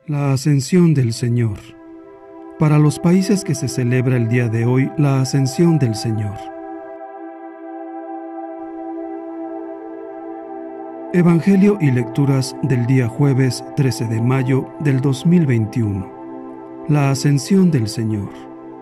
La Ascensión del Señor. Para los países que se celebra el día de hoy, la Ascensión del Señor. Evangelio y lecturas del día jueves 13 de mayo del 2021. La Ascensión del Señor.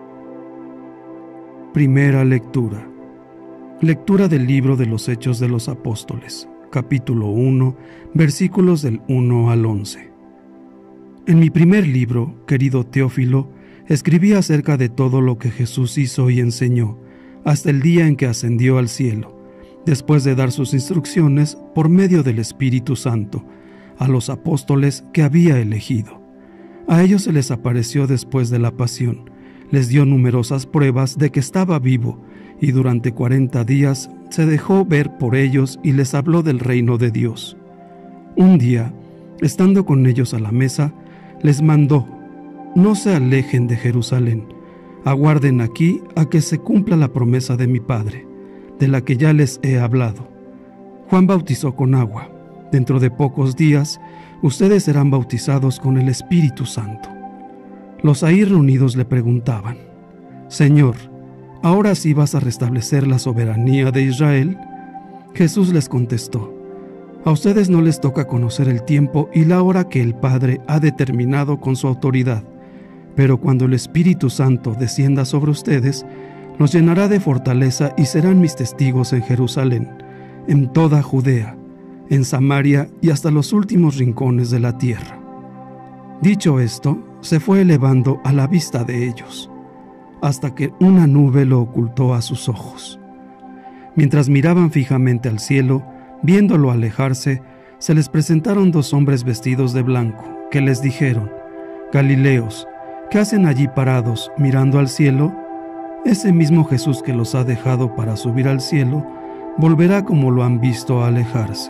Primera lectura. Lectura del libro de los Hechos de los Apóstoles, capítulo 1, versículos del 1 al 11. En mi primer libro, querido Teófilo, escribí acerca de todo lo que Jesús hizo y enseñó, hasta el día en que ascendió al cielo, después de dar sus instrucciones por medio del Espíritu Santo, a los apóstoles que había elegido. A ellos se les apareció después de la pasión, les dio numerosas pruebas de que estaba vivo, y durante 40 días se dejó ver por ellos y les habló del reino de Dios. Un día, estando con ellos a la mesa, les mandó: no se alejen de Jerusalén, aguarden aquí a que se cumpla la promesa de mi Padre, de la que ya les he hablado. Juan bautizó con agua. Dentro de pocos días, ustedes serán bautizados con el Espíritu Santo. Los ahí reunidos le preguntaban: Señor, ¿ahora sí vas a restablecer la soberanía de Israel? Jesús les contestó: a ustedes no les toca conocer el tiempo y la hora que el Padre ha determinado con su autoridad, pero cuando el Espíritu Santo descienda sobre ustedes, los llenará de fortaleza y serán mis testigos en Jerusalén, en toda Judea, en Samaria y hasta los últimos rincones de la tierra. Dicho esto, se fue elevando a la vista de ellos, hasta que una nube lo ocultó a sus ojos. Mientras miraban fijamente al cielo, viéndolo alejarse, se les presentaron 2 hombres vestidos de blanco, que les dijeron: Galileos, ¿qué hacen allí parados, mirando al cielo? Ese mismo Jesús que los ha dejado para subir al cielo, volverá como lo han visto alejarse.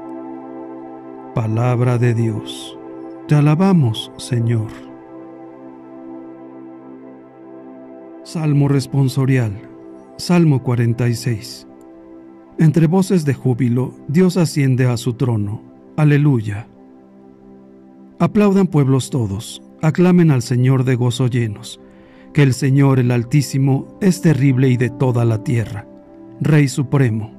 Palabra de Dios. Te alabamos, Señor. Salmo responsorial. Salmo 46. Entre voces de júbilo, Dios asciende a su trono. Aleluya. Aplaudan pueblos todos, aclamen al Señor de gozo llenos, que el Señor el Altísimo es terrible y de toda la tierra, Rey supremo.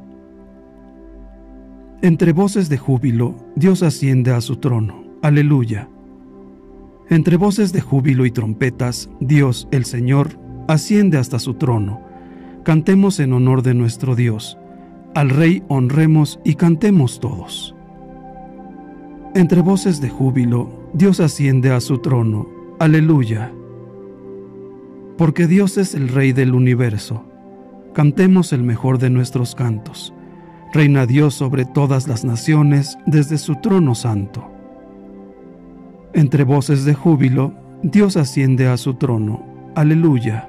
Entre voces de júbilo, Dios asciende a su trono. Aleluya. Entre voces de júbilo y trompetas, Dios, el Señor, asciende hasta su trono. Cantemos en honor de nuestro Dios. Al Rey honremos y cantemos todos. Entre voces de júbilo, Dios asciende a su trono. Aleluya. Porque Dios es el Rey del universo. Cantemos el mejor de nuestros cantos. Reina Dios sobre todas las naciones desde su trono santo. Entre voces de júbilo, Dios asciende a su trono. Aleluya.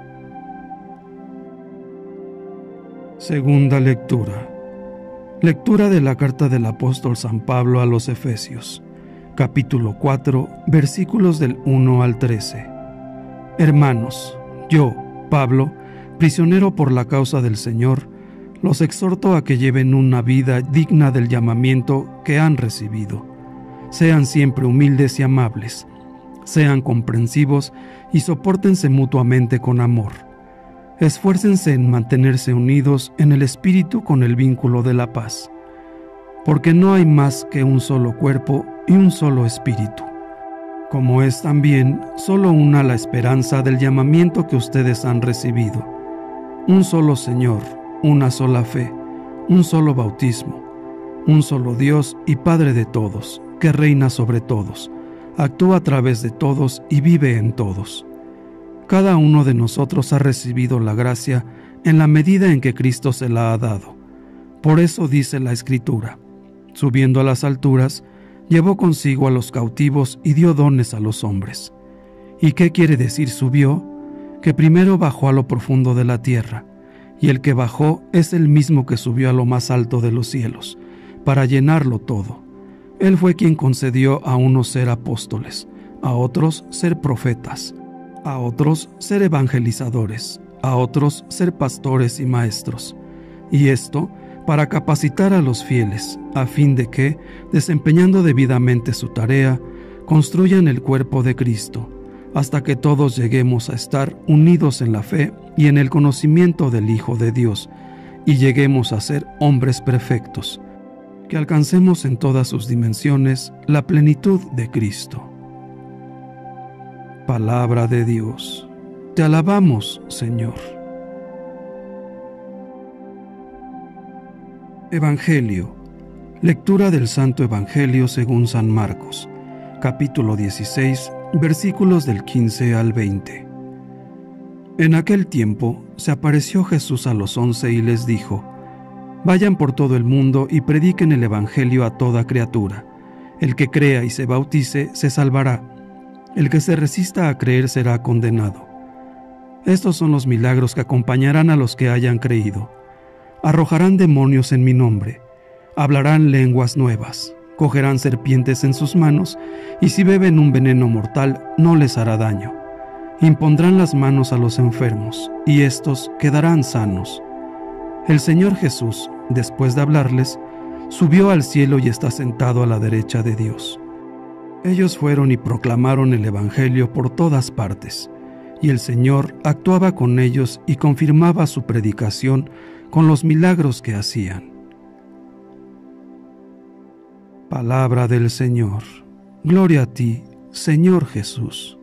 Segunda lectura. Lectura de la carta del apóstol San Pablo a los Efesios, capítulo 4, versículos del 1 al 13. Hermanos, yo, Pablo, prisionero por la causa del Señor, los exhorto a que lleven una vida digna del llamamiento que han recibido. Sean siempre humildes y amables, sean comprensivos y sopórtense mutuamente con amor. Esfuércense en mantenerse unidos en el Espíritu con el vínculo de la paz, porque no hay más que un solo cuerpo y un solo Espíritu, como es también solo una la esperanza del llamamiento que ustedes han recibido. Un solo Señor, una sola fe, un solo bautismo, un solo Dios y Padre de todos, que reina sobre todos, actúa a través de todos y vive en todos. Cada uno de nosotros ha recibido la gracia en la medida en que Cristo se la ha dado. Por eso dice la Escritura: subiendo a las alturas, llevó consigo a los cautivos y dio dones a los hombres. ¿Y qué quiere decir subió? Que primero bajó a lo profundo de la tierra, y el que bajó es el mismo que subió a lo más alto de los cielos, para llenarlo todo. Él fue quien concedió a unos ser apóstoles, a otros ser profetas, a otros ser evangelizadores, a otros ser pastores y maestros, y esto para capacitar a los fieles, a fin de que, desempeñando debidamente su tarea, construyan el cuerpo de Cristo, hasta que todos lleguemos a estar unidos en la fe y en el conocimiento del Hijo de Dios, y lleguemos a ser hombres perfectos, que alcancemos en todas sus dimensiones la plenitud de Cristo. Palabra de Dios. Te alabamos, Señor. Evangelio. Lectura del Santo Evangelio según San Marcos, capítulo 16, versículos del 15 al 20. En aquel tiempo se apareció Jesús a los 11 y les dijo: Vayan por todo el mundo y prediquen el Evangelio a toda criatura. El que crea y se bautice se salvará. El que se resista a creer será condenado. Estos son los milagros que acompañarán a los que hayan creído. Arrojarán demonios en mi nombre, hablarán lenguas nuevas, cogerán serpientes en sus manos, y si beben un veneno mortal no les hará daño. Impondrán las manos a los enfermos, y éstos quedarán sanos. El Señor Jesús, después de hablarles, subió al cielo y está sentado a la derecha de Dios. Ellos fueron y proclamaron el Evangelio por todas partes, y el Señor actuaba con ellos y confirmaba su predicación con los milagros que hacían. Palabra del Señor. Gloria a ti, Señor Jesús.